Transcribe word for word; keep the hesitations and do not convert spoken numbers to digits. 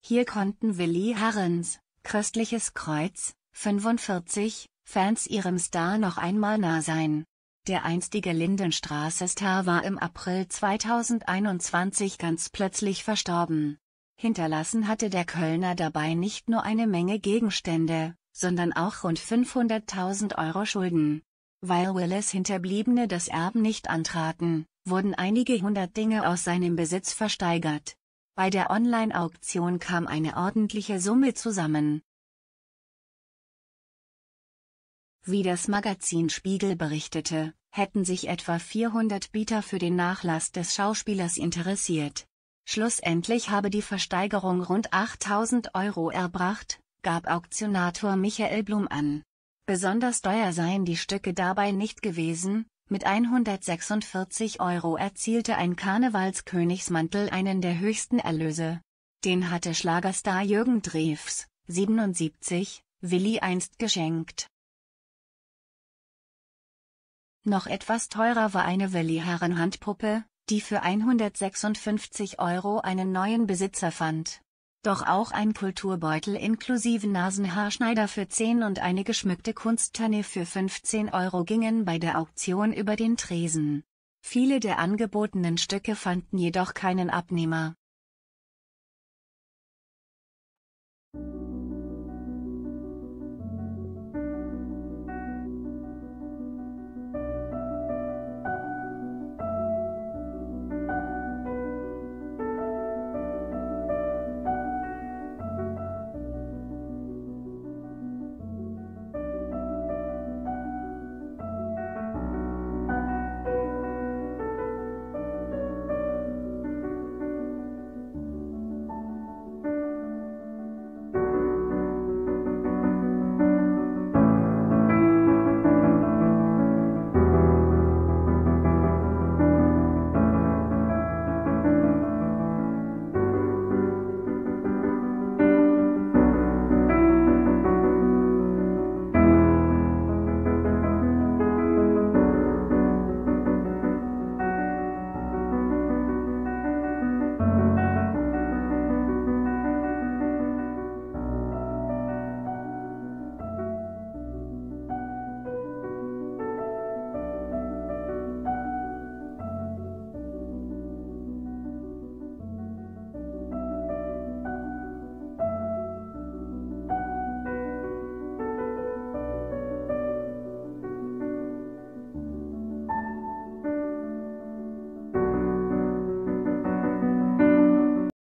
Hier konnten Willi Herrens, Christliches Kreuz, fünfundvierzig, Fans ihrem Star noch einmal nah sein. Der einstige Lindenstraße-Star war im April zweitausendeinundzwanzig ganz plötzlich verstorben. Hinterlassen hatte der Kölner dabei nicht nur eine Menge Gegenstände, sondern auch rund fünfhunderttausend Euro Schulden. Weil Willis Hinterbliebene das Erben nicht antraten, wurden einige hundert Dinge aus seinem Besitz versteigert. Bei der Online-Auktion kam eine ordentliche Summe zusammen. Wie das Magazin Spiegel berichtete, hätten sich etwa vierhundert Bieter für den Nachlass des Schauspielers interessiert. Schlussendlich habe die Versteigerung rund achttausend Euro erbracht, gab Auktionator Michael Blum an. Besonders teuer seien die Stücke dabei nicht gewesen, mit hundertsechsundvierzig Euro erzielte ein Karnevalskönigsmantel einen der höchsten Erlöse. Den hatte Schlagerstar Jürgen Drews, siebenundsiebzig, Willi einst geschenkt. Noch etwas teurer war eine Willi Herren Handpuppe, die für hundertsechsundfünfzig Euro einen neuen Besitzer fand. Doch auch ein Kulturbeutel inklusive Nasenhaarschneider für zehn und eine geschmückte Kunsttanne für fünfzehn Euro gingen bei der Auktion über den Tresen. Viele der angebotenen Stücke fanden jedoch keinen Abnehmer.